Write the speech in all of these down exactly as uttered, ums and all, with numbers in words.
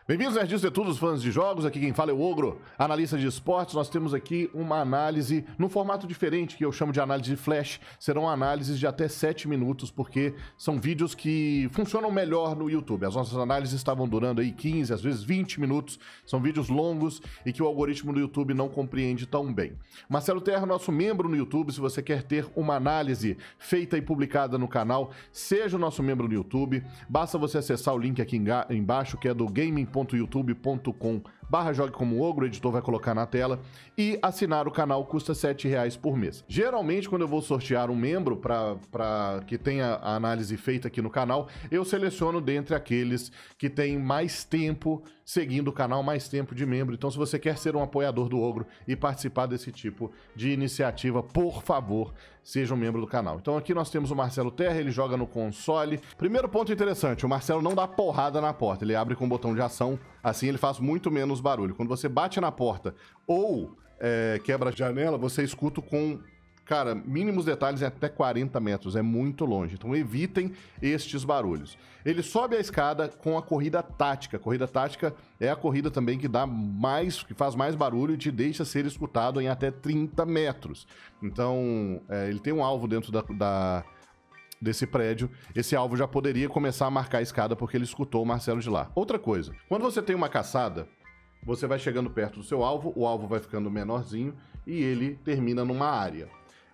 Bem-vindos, nerds de todos os fãs de jogos, aqui quem fala é o Ogro, analista de esportes. Nós temos aqui uma análise num formato diferente, que eu chamo de análise de flash. Serão análises de até sete minutos, porque são vídeos que funcionam melhor no YouTube. As nossas análises estavam durando aí quinze, às vezes vinte minutos. São vídeos longos e que o algoritmo do YouTube não compreende tão bem. Marcelo Terra, nosso membro no YouTube. Se você quer ter uma análise feita e publicada no canal, seja o nosso membro no YouTube. Basta você acessar o link aqui embaixo, que é do gaming ponto youtube ponto com barra jogue como ogro, o editor vai colocar na tela, e assinar o canal custa sete reais por mês. Geralmente, quando eu vou sortear um membro para que tenha a análise feita aqui no canal, eu seleciono dentre aqueles que têm mais tempo seguindo o canal, mais tempo de membro. Então, se você quer ser um apoiador do Ogro e participar desse tipo de iniciativa, por favor, seja um membro do canal. Então, aqui nós temos o Marcelo Terra, ele joga no console. Primeiro ponto interessante, o Marcelo não dá porrada na porta, ele abre com o botão de ação, assim ele faz muito menos barulho. Quando você bate na porta ou é, quebra a janela, você escuta com, cara, mínimos detalhes em até quarenta metros, é muito longe. Então evitem estes barulhos. Ele sobe a escada com a corrida tática. A corrida tática é a corrida também que dá mais, que faz mais barulho e te deixa ser escutado em até trinta metros. Então é, ele tem um alvo dentro da... da desse prédio, esse alvo já poderia começar a marcar a escada porque ele escutou o Marcelo de lá. Outra coisa, quando você tem uma caçada, você vai chegando perto do seu alvo, o alvo vai ficando menorzinho e ele termina numa área.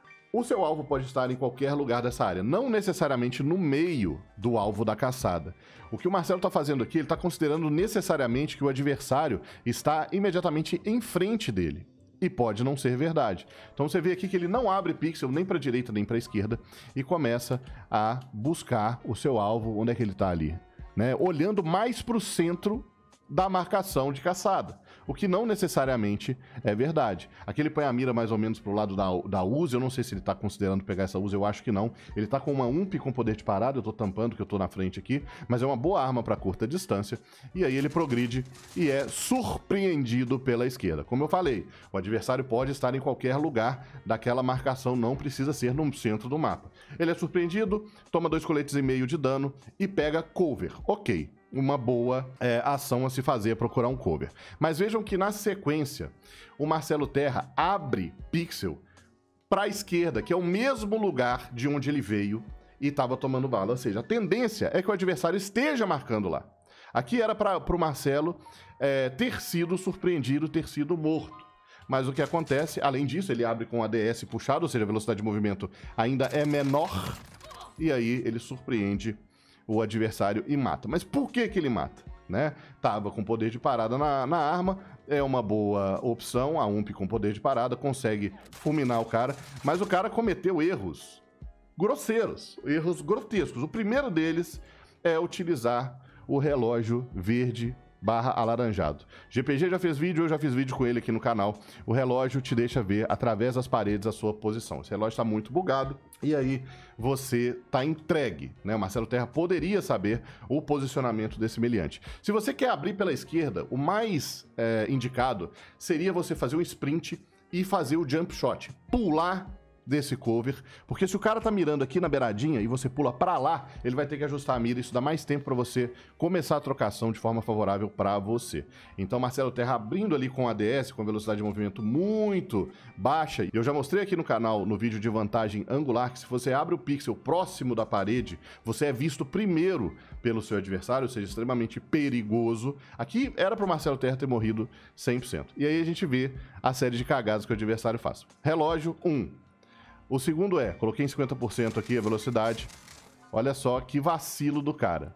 O seu alvo pode estar em qualquer lugar dessa área, não necessariamente no meio do alvo da caçada. O que o Marcelo está fazendo aqui, ele está considerando necessariamente que o adversário está imediatamente em frente dele. E pode não ser verdade. Então você vê aqui que ele não abre pixel nem para a direita nem para a esquerda e começa a buscar o seu alvo, onde é que ele está ali, né? Olhando mais para o centro da marcação de caçada, o que não necessariamente é verdade. Aqui ele põe a mira mais ou menos pro lado da, da Uzi, eu não sei se ele tá considerando pegar essa Uzi, eu acho que não. Ele tá com uma U M P com poder de parada, eu tô tampando que eu tô na frente aqui, mas é uma boa arma para curta distância, e aí ele progride e é surpreendido pela esquerda. Como eu falei, o adversário pode estar em qualquer lugar daquela marcação, não precisa ser no centro do mapa. Ele é surpreendido, toma dois coletes e meio de dano e pega cover. Ok. Uma boa é, ação a se fazer, procurar um cover. Mas vejam que na sequência, o Marcelo Terra abre pixel para a esquerda, que é o mesmo lugar de onde ele veio e estava tomando bala. Ou seja, a tendência é que o adversário esteja marcando lá. Aqui era para o Marcelo é, ter sido surpreendido, ter sido morto. Mas o que acontece, além disso, ele abre com a A D S puxado, ou seja, a velocidade de movimento ainda é menor, e aí ele surpreende o adversário e mata. Mas por que que ele mata? Né? Tava com poder de parada na, na arma, é uma boa opção, a U M P com poder de parada, consegue fulminar o cara, mas o cara cometeu erros grosseiros, erros grotescos. O primeiro deles é utilizar o relógio verde barra alaranjado. G P G já fez vídeo, eu já fiz vídeo com ele aqui no canal. O relógio te deixa ver através das paredes a sua posição. Esse relógio está muito bugado e aí você está entregue, né? O Marcelo Terra poderia saber o posicionamento desse meliante. Se você quer abrir pela esquerda, o mais é, indicado seria você fazer um sprint e fazer o jump shot, pular desse cover, porque se o cara tá mirando aqui na beiradinha e você pula pra lá, ele vai ter que ajustar a mira, isso dá mais tempo pra você começar a trocação de forma favorável pra você. Então Marcelo Terra abrindo ali com A D S, com velocidade de movimento muito baixa, e eu já mostrei aqui no canal, no vídeo de vantagem angular, que se você abre o pixel próximo da parede, você é visto primeiro pelo seu adversário, ou seja, extremamente perigoso. Aqui era pro Marcelo Terra ter morrido cem por cento. E aí a gente vê a série de cagadas que o adversário faz. Relógio um. O segundo é, coloquei em cinquenta por cento aqui a velocidade. Olha só que vacilo do cara.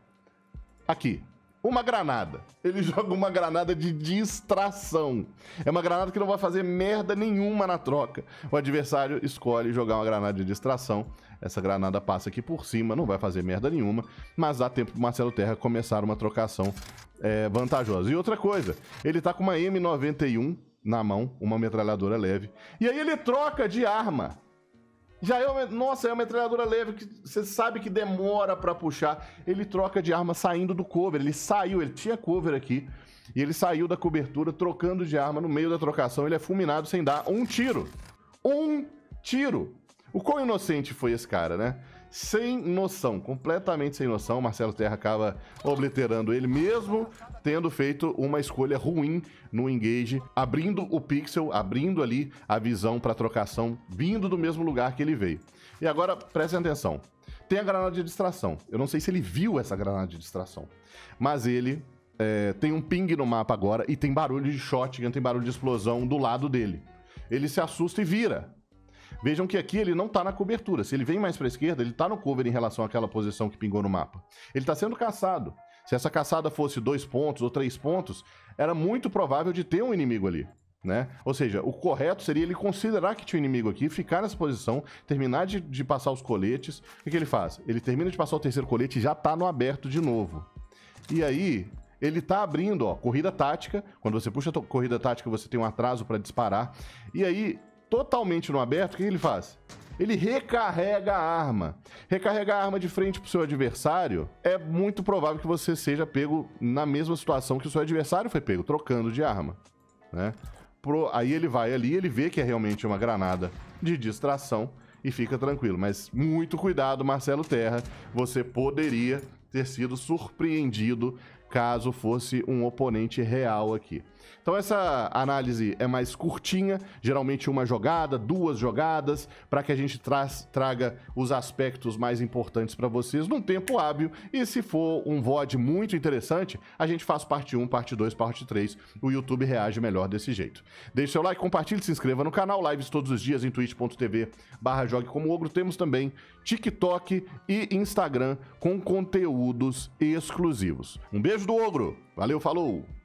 Aqui, uma granada. Ele joga uma granada de distração. É uma granada que não vai fazer merda nenhuma na troca. O adversário escolhe jogar uma granada de distração. Essa granada passa aqui por cima, não vai fazer merda nenhuma, mas dá tempo pro Marcelo Terra começar uma trocação é, vantajosa. E outra coisa, ele tá com uma M noventa e um na mão, uma metralhadora leve. E aí ele troca de arma. Já é uma, nossa, é uma metralhadora leve que você sabe que demora pra puxar. Ele troca de arma saindo do cover. Ele saiu, ele tinha cover aqui. E ele saiu da cobertura trocando de arma. No meio da trocação ele é fulminado sem dar um tiro. Um tiro. O quão inocente foi esse cara, né? sem noção, completamente sem noção. Marcelo Terra acaba obliterando ele mesmo, tendo feito uma escolha ruim no engage, abrindo o pixel, abrindo ali a visão para trocação, vindo do mesmo lugar que ele veio. E agora, prestem atenção, tem a granada de distração. Eu não sei se ele viu essa granada de distração, mas ele é, tem um ping no mapa agora e tem barulho de shotgun, tem barulho de explosão do lado dele. Ele se assusta e vira. Vejam que aqui ele não tá na cobertura. Se ele vem mais para a esquerda, ele tá no cover em relação àquela posição que pingou no mapa. Ele tá sendo caçado. Se essa caçada fosse dois pontos ou três pontos, era muito provável de ter um inimigo ali, né? Ou seja, o correto seria ele considerar que tinha um inimigo aqui, ficar nessa posição, terminar de, de passar os coletes. O que, que ele faz? Ele termina de passar o terceiro colete e já tá no aberto de novo. E aí, ele tá abrindo, ó, corrida tática. Quando você puxa a corrida tática, você tem um atraso para disparar. E aí, totalmente no aberto, o que ele faz? Ele recarrega a arma. Recarregar a arma de frente pro seu adversário, é muito provável que você seja pego na mesma situação que o seu adversário foi pego, trocando de arma, né? Pro... Aí ele vai ali, ele vê que é realmente uma granada de distração e fica tranquilo. Mas muito cuidado, Marcelo Terra, você poderia ter sido surpreendido caso fosse um oponente real aqui. Então essa análise é mais curtinha, geralmente uma jogada, duas jogadas, para que a gente tra traga os aspectos mais importantes para vocês num tempo hábil. E se for um V O D muito interessante, a gente faz parte um, parte dois, parte três. O YouTube reage melhor desse jeito. Deixe seu like, compartilhe, se inscreva no canal. Lives todos os dias em twitch ponto tv barra jogue como ogro. Temos também TikTok e Instagram com conteúdos exclusivos. Um beijo do Ogro. Valeu, falou!